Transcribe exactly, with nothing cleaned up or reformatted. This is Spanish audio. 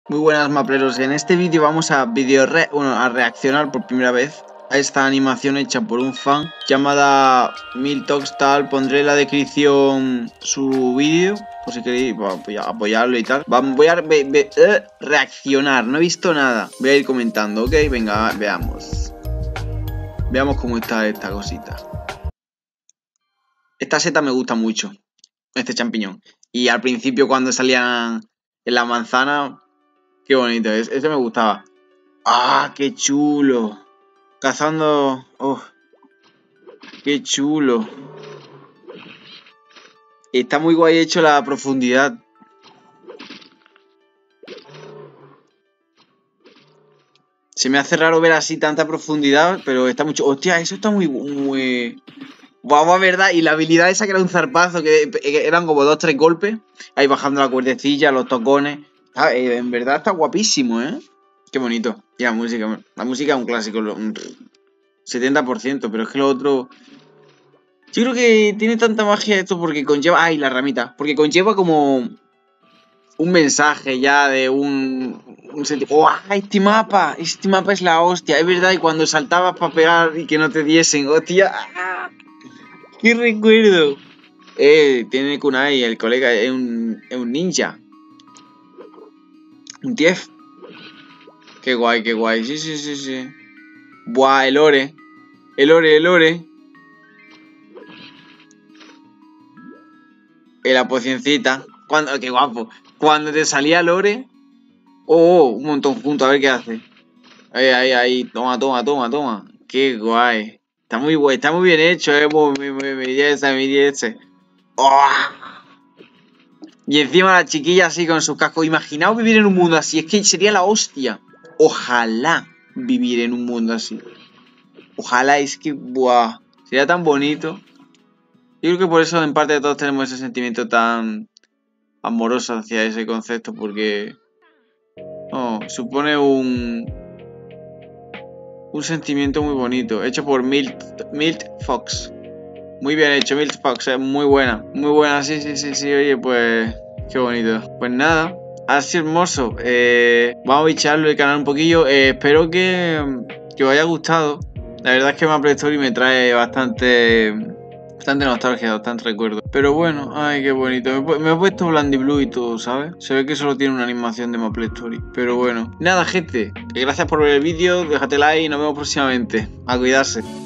Muy buenas mapleros, en este vídeo vamos a video re bueno, a reaccionar por primera vez a esta animación hecha por un fan llamada Miltoxtal. Pondré en la descripción su vídeo por si queréis apoyarlo y tal. Voy a ve, ve, eh, reaccionar, no he visto nada, voy a ir comentando, ok, venga, veamos. Veamos cómo está esta cosita. Esta seta me gusta mucho, este champiñón. Y al principio cuando salían en la manzana, qué bonito, ese me gustaba. ¡Ah, qué chulo! Cazando... ¡Oh! ¡Qué chulo! Está muy guay hecho la profundidad. Se me hace raro ver así tanta profundidad, pero está mucho... ¡Hostia! Eso está muy... muy... Guau, verdad. Y la habilidad esa que era un zarpazo, que eran como dos, tres golpes. Ahí bajando la cuerdecilla, los tocones. Ah, eh, en verdad está guapísimo, ¿eh? Qué bonito. Y la música. La música es un clásico. setenta por ciento, pero es que lo otro... Yo creo que tiene tanta magia esto porque conlleva... ¡Ay, la ramita! Porque conlleva como... un mensaje ya de un... un sentido... ¡Oh, este mapa! Este mapa es la hostia, es verdad. Y cuando saltabas para pegar y que no te diesen... ¡Hostia! ¡Ah! ¡Qué recuerdo! Eh, tiene kunai, el colega es un, es un ninja. Un tief. Qué guay, qué guay. Sí, sí, sí, sí. Buah, el ore. El ore, el ore. La pocioncita. Cuando, qué guapo. Cuando te salía el ore. Oh, oh, un montón junto, a ver qué hace. Ahí, ahí, ahí. Toma, toma, toma, toma. Qué guay. Está muy guay, está muy bien hecho, eh. Mi, mi, mi diez, mi diez. Oh. Y encima la chiquilla así con sus cascos. Imaginaos vivir en un mundo así. Es que sería la hostia. Ojalá vivir en un mundo así. Ojalá, es que, buah. Sería tan bonito. Yo creo que por eso en parte todos tenemos ese sentimiento tan amoroso hacia ese concepto, porque oh, supone un un sentimiento muy bonito, hecho por Milt, Milt Fox. Muy bien hecho, Milt Fox, es muy buena, muy buena, sí, sí, sí, sí, oye, pues qué bonito. Pues nada, ha sido hermoso. Eh, vamos a bicharlo el canal un poquillo. Eh, espero que, que os haya gustado. La verdad es que Maple Story me trae bastante... bastante nostalgia, bastante recuerdo. Pero bueno, ay, qué bonito. Me, me he puesto Blandy Blue y todo, ¿sabes? Se ve que solo tiene una animación de Maple Story. Pero bueno. Nada, gente. Gracias por ver el vídeo. Déjate like y nos vemos próximamente. A cuidarse.